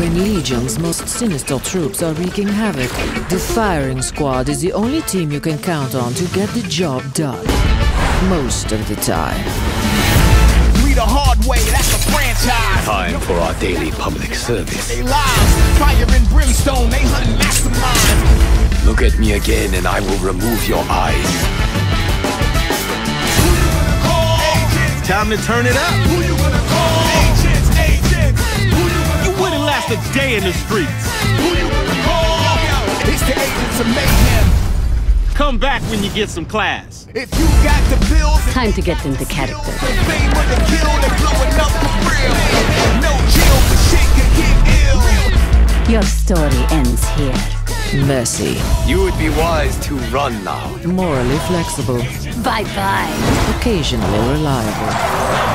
when Legion's most sinister troops are wreaking havoc, the Firing Squad is the only team you can count on to get the job done. Most of the time. We the hard way, that's a franchise. Time for our daily public service. They lies, fire and brimstone, they hunting masterminds. Look at me again and I will remove your eyes. Time to turn it up. Who you gonna call? Agents, agents. You wouldn't last a day in the streets. Who you gonna call? It's the agents of mayhem. Come back when you get some class. If you got the bills, Time to get into character. the fame of the kill, they blowing up for real. No chill, but shit can get ill. Your story ends here. Messy, You would be wise to run now. morally flexible, Bye-bye. occasionally reliable.